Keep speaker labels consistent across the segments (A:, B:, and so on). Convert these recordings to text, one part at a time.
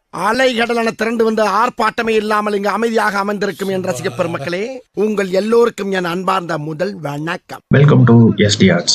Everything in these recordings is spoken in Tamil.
A: அலைகடலான திரண்டு வந்து ஆர்ப்பாட்டமே இல்லாமல் இங்கு அமைதியாக அமர்ந்திருக்கும் என் ரசிக பெருமக்களே, உங்கள் எல்லோருக்கும் என் அன்பார்ந்த முதல் வணக்கம்.
B: Welcome to SD Arts.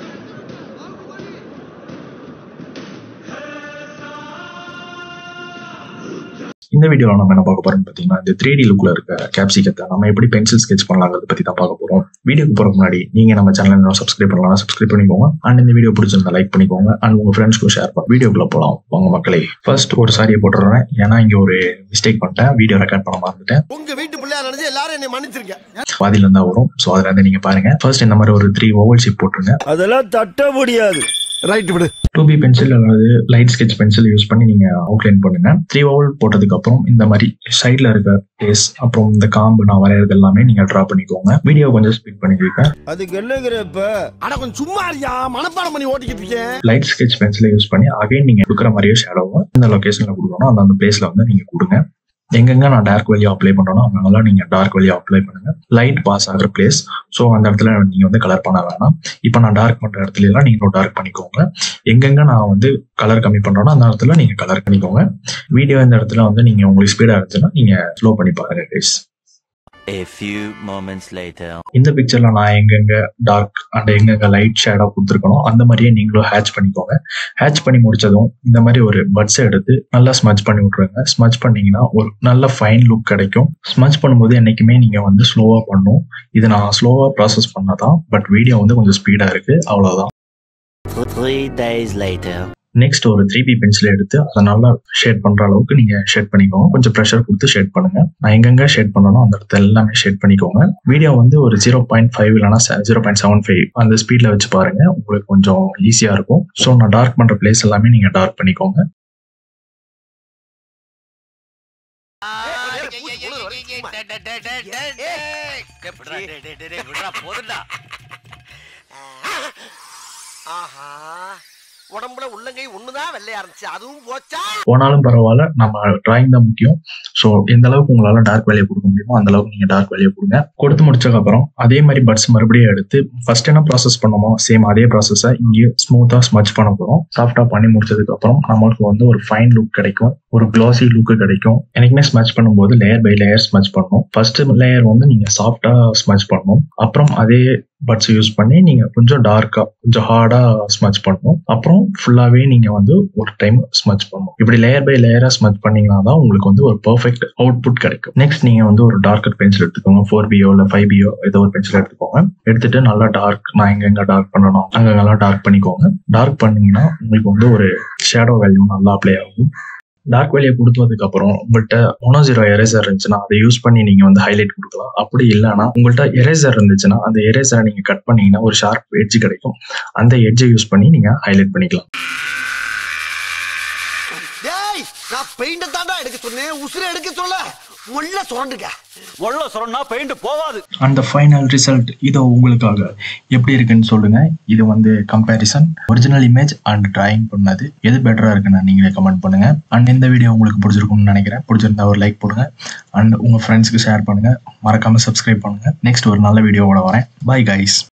B: இந்த வீடியோல நம்ம என்ன பார்க்க போறோம்னு பாத்தீங்கன்னா, இந்த 3D லுக்ல இருக்க கேப்சிகத்தை நம்ம எப்படி பென்சில் ஸ்கெட்ச் பண்ணலாங்கிறத பத்தி தான் பார்க்க போறோம். வீடியோக்கு போறதுக்கு முன்னாடி நீங்க நம்ம சேனலை இன்னும் சப்ஸ்கிரைப் பண்ணலாம், சப்ஸ்கிரைப் பண்ணிக்கோங்க. அண்ட் இந்த வீடியோ பிடிச்சிருந்தா லைக் பண்ணிக்கோங்க. அண்ட் உங்க ஃப்ரெண்ட்ஸ்க்கு ஷேர் பண்ணுங்க. வீடியோக்குள்ள போலாம் வாங்க மக்களே. ஃபர்ஸ்ட் ஒரு சாரியை போட்டுறேன், ஏன்னா இங்க ஒரு மிஸ்டேக் பண்ணிட்டேன், வீடியோ ரெக்கார்ட் பண்ண மறந்துட்டேன்.
A: உங்க வீட்டு பிள்ளையா நினைச்சு எல்லாரும் என்னை மன்னிச்சிருங்க.
B: பாதியில இருந்தா வரும், சோ அதுல இருந்து நீங்க பாருங்க. ஃபர்ஸ்ட் இந்த மாதிரி ஒரு 3 ஓவல் ஷேப் போட்டுருங்க.
A: அதெல்லாம் தட்ட முடியாது. ரைட் விடு.
B: 2B பென்சில் அல்லது லைட் ஸ்கெட்ச் பென்சில் யூஸ் பண்ணி நீங்க அவுட்லைன் பண்ணுங்க. 3 ஓவல் போட்டதுக்கு அப்புறம் இந்த மாதிரி சைட்ல இருக்க பேஸ் அப்புறம் இந்த காம்பு நான் வரையறது எல்லாமே நீங்க டிரா பண்ணிக்கோங்க. வீடியோ கொஞ்சம் ஸ்பீட் பண்ணிருக்கேன்.
A: அதுக்கு என்னங்கறப்ப அட கொஞ்சம் சும்மா இருயா, மனப்பாடம் பண்ணி ஓட்டிக்கிட்டு இருக்கேன்.
B: லைட் ஸ்கெட்ச் பென்சிலை யூஸ் பண்ணி அகைன் நீங்க கொடுக்குற மாதிரியே ஷேடோவை இந்த லொகேஷன்ல கொடுக்கணும். அந்த பிளேஸ்ல வந்து நீங்க கொடுங்க. எங்கெங்க நான் டார்க் வேல்யூ அப்ளை பண்றேனோ அங்கெல்லாம் நீங்க டார்க் வேல்யூ அப்ளை பண்ணுங்க. லைட் பாஸ் ஆகிற பிளேஸ், ஸோ அந்த இடத்துல நீங்க வந்து கலர் பண்ண வேணாம். இப்போ நான் டார்க் பண்ற இடத்துல எல்லாம் நீங்களும் டார்க் பண்ணிக்கோங்க. எங்கெங்க நான் வந்து கலர் கம்மி பண்றேனோ அந்த இடத்துல நீங்க கலர் பண்ணிக்கோங்க. வீடியோ இந்த இடத்துல வந்து நீங்க உங்களுக்கு ஸ்பீடா இருந்துச்சுன்னா நீங்க ஸ்லோ பண்ணி பாருங்க guys.
C: A few moments later.
B: இந்த பிக்சர்ல நான் எங்கெங்க டார்க் அண்ட் எங்கெங்க லைட் ஷேடா கொடுத்துருக்கணும் அந்த மாதிரியே நீங்களும் ஹேட்ச் பண்ணிக்கோங்க. ஹேட்ச் பண்ணி முடிச்சதும் இந்த மாதிரி ஒரு பட்ஸ் எடுத்து நல்லா ஸ்மட்ச் பண்ணி விட்டுருங்க. ஸ்மட்ச் பண்ணீங்கன்னா ஒரு நல்ல ஃபைன் லுக் கிடைக்கும். ஸ்மட்ச் பண்ணும்போது என்னைக்குமே நீங்க வந்து ஸ்லோவா பண்ணணும். இது நான் ஸ்லோவா ப்ராசஸ் பண்ணதான், பட் வீடியோ வந்து கொஞ்சம் ஸ்பீடா இருக்கு, அவ்வளவுதான்.
C: 3 days later.
B: நெக்ஸ்ட் ஒரு 3B பென்சில் எடுத்து அதை நல்லா ஷேட் பண்ற அளவுக்கு நீங்க ஷேட் பண்ணிக்கோங்க. கொஞ்சம் ப்ரெஷர் கொடுத்து ஷேட் பண்ணுங்க. நான் எங்கெங்க ஷேட் பண்ணணும் அந்த இடத்துல எல்லாமே ஷேட் பண்ணிக்கோங்க. வீடியோ வந்து ஒரு 0.5 இல்லைன்னா 0.75 அந்த ஸ்பீட்ல வச்சு பாருங்க, உங்களுக்கு கொஞ்சம் ஈஸியா இருக்கும். ஸோ நான் டார்க் பண்ற பிளேஸ் எல்லாமே நீங்க டார்க் பண்ணிக்கோங்க.
A: உடம்புல உள்ளங்கை ஒண்ணுதான் வெள்ளையா இருந்துச்சு, அதுவும் போச்சா.
B: போனாலும் பரவாயில்ல, நம்ம டிராயிங் தான் முக்கியம். ஸோ எந்த அளவுக்கு உங்களால டார்க் வேல்யூ கொடுக்க முடியுமோ அந்த அளவுக்கு நீங்க டார்க் வேல்யூ கொடுங்க. கொடுத்து முடிச்சதுக்கு அப்புறம் அதே மாதிரி பட்ஸ் மறுபடியும் எடுத்து ஃபர்ஸ்ட் என்ன ப்ராசஸ் பண்ணோமோ சேம் அதே ப்ராசஸை இங்கேயும் ஸ்மூத்தா ஸ்மட்ச் பண்ண போறோம். சாஃப்டா பண்ணி முடிச்சதுக்கு அப்புறம் நம்மளுக்கு வந்து ஒரு ஃபைன் லுக் கிடைக்கும், ஒரு கிளாசி லுக் கிடைக்கும். எனக்குமே ஸ்மட்ச் பண்ணும்போது லேயர் பை லேயர் ஸ்மட்ச் பண்ணணும். ஃபர்ஸ்ட் லேயர் வந்து நீங்க சாஃப்டா ஸ்மட்ச் பண்ணணும். அப்புறம் அதே பட்ஸ் யூஸ் பண்ணி நீங்க கொஞ்சம் டார்க்கா கொஞ்சம் ஹார்டா ஸ்மட்ச் பண்ணணும். அப்புறம் ஃபுல்லாவே நீங்க வந்து ஒரு டைம் ஸ்மட்ச் பண்ணணும். இப்படி லேயர் பை லேயரா ஸ்மட்ச் பண்ணீங்கன்னா தான் உங்களுக்கு வந்து ஒரு பெர்ஃபெக்ட் அவுட்புட் கிடைக்கும். நெக்ஸ்ட் நீங்க வந்து ஒரு டார்க்கர் பென்சில் எடுத்துக்கோங்க. 4Bயோ இல்ல 5Bயோ ஏதோ ஒரு பென்சில் எடுத்துக்கோங்க. எடுத்துட்டு நல்லா டார்க், நான் எங்க டார்க் பண்ணணும் அங்கெல்லாம் டார்க் பண்ணிக்கோங்க. டார்க் பண்ணீங்கன்னா உங்களுக்கு வந்து ஒரு ஷேடோ வேல்யூ நல்லா அப்ளை ஆகும். டார்க் வேல்யூ கொடுத்ததுக்கு அப்புறம் உங்கள்கிட்ட 1.0 எரேசர் இருந்துச்சுன்னா அதை யூஸ் பண்ணி நீங்க வந்து ஹைலைட் கொடுக்கலாம். அப்படி இல்லைன்னா உங்கள்கிட்ட எரேசர் இருந்துச்சுன்னா அந்த எரேசரை நீங்க கட் பண்ணீங்கன்னா ஒரு ஷார்ப் எட்ஜ் கிடைக்கும். அந்த எட்ஜை யூஸ் பண்ணி நீங்க ஹைலைட் பண்ணிக்கலாம்.
A: நான் பெயிண்ட் தாண்டா எடுக்க சொன்னேன், உசுரை எடுக்க சொல்ல முள்ள சுரண்டுங்க. முள்ள சுரண்டா பெயிண்ட் போவாது.
B: அந்த ஃபைனல் ரிசல்ட் இதோ உங்களுக்காக எப்படி இருக்குன்னு சொல்லுங்க. இது வந்து comparison original image and drawing பண்ணது எது பெட்டரா இருக்குன்னு நீங்களே கமெண்ட் பண்ணுங்க. அண்ட் இந்த வீடியோ உங்களுக்கு பிடிச்சிருக்கும்னு நினைக்கிறேன். பிடிச்சிருந்தா ஒரு லைக் போடுங்க. அண்ட் உங்க ஃப்ரெண்ட்ஸ்க்கு ஷேர் பண்ணுங்க. மறக்காம சப்ஸ்கிரைப் பண்ணுங்க. நெக்ஸ்ட் ஒரு நல்ல வீடியோவோட வரேன். Bye guys.